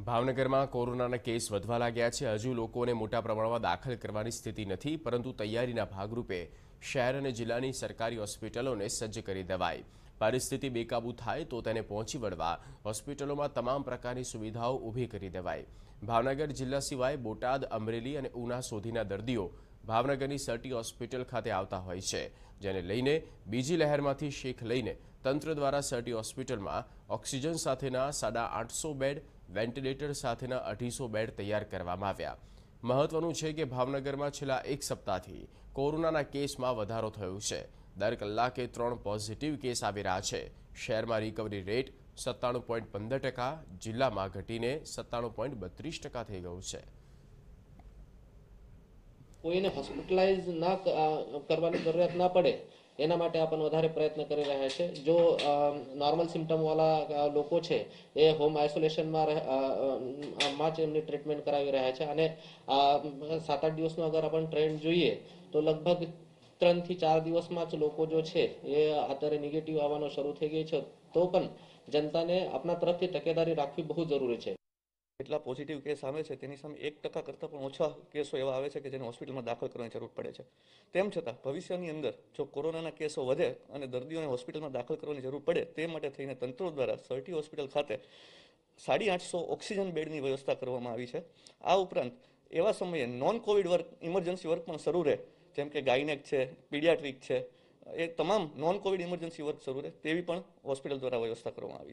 ભાવનગરમાં કોરોનાના કેસ વધવા લાગ્યા છે। હજુ લોકોને મોટા પ્રમાણમાં દાખલ કરવાની સ્થિતિ નથી, પરંતુ તૈયારીના ભાગરૂપે શહેર અને જિલ્લાની સરકારી હોસ્પિટલોને સજ્જ કરી દેવાઈ। પરિસ્થિતિ બેકાબૂ થાય તો તેને પહોંચી વળવા હોસ્પિટલોમાં તમામ પ્રકારની સુવિધાઓ ઊભી કરી દેવાઈ। ભાવનગર જિલ્લા સિવાય બોટાદ, અમરેલી અને ઉના સુધીના દર્દીઓ ભાવનગરની સર્ટી હોસ્પિટલ ખાતે આવતા હોય છે, જેને લઈને બીજી લહેરમાંથી શીખ લઈને તંત્ર દ્વારા સર્ટી હોસ્પિટલમાં ઓક્સિજન સાથેના 850 બેડ, વેન્ટિલેટર સાથેના 250 બેડ તૈયાર કરવામાં આવ્યા। મહત્વનું છે કે ભાવનગરમાં છેલ્લા એક સપ્તાહથી કોરોનાના કેસમાં વધારો થયો છે। દર કલાકે 3 પોઝિટિવ કેસ આવી રહ્યા છે। શહેરમાં રિકવરી રેટ 97.15%, જિલ્લામાં ઘટીને 97.32% થઈ ગયું છે। કોઈને હોસ્પિટલાઇઝ ના કરવાની જરૂરિયાત ના પડે એના માટે આપણે વધારે પ્રયત્ન કરી રહ્યા છે। જો નોર્મલ સિમ્ટમવાળા લોકો છે એ હોમ આઇસોલેશનમાં જ એમની ટ્રીટમેન્ટ કરાવી રહ્યા છે અને 7-8 દિવસનો અગર આપણે ટ્રેન્ડ જોઈએ તો લગભગ 3 થી 4 દિવસમાં જ લોકો જો છે એ અત્યારે નેગેટિવ આવવાનો શરૂ થઈ ગઈ છે। તો પણ જનતાને આપણા તરફથી તકેદારી રાખવી બહુ જરૂરી છે। જેટલા પોઝિટિવ કેસ આવે છે તેની સામે 1% કરતાં પણ ઓછા કેસો એવા આવે છે કે જેને હોસ્પિટલમાં દાખલ કરવાની જરૂર પડે છે। તેમ છતાં ભવિષ્યની અંદર જો કોરોનાના કેસો વધે અને દર્દીઓને હોસ્પિટલમાં દાખલ કરવાની જરૂર પડે તે માટે થઈને તંત્ર દ્વારા સર્ટી હોસ્પિટલ ખાતે 850 ઓક્સિજન બેડની વ્યવસ્થા કરવામાં આવી છે। આ ઉપરાંત એવા સમયે non covid work, emergency work પણ શરૂ રહે, જેમ કે ગાયનેક છે, પીડિયાટ્રિક છે, એ તમામ નોન કોવિડ ઇમરજન્સી વર્ક શરૂ રહે તેવી પણ હોસ્પિટલ દ્વારા વ્યવસ્થા કરવામાં આવી છે।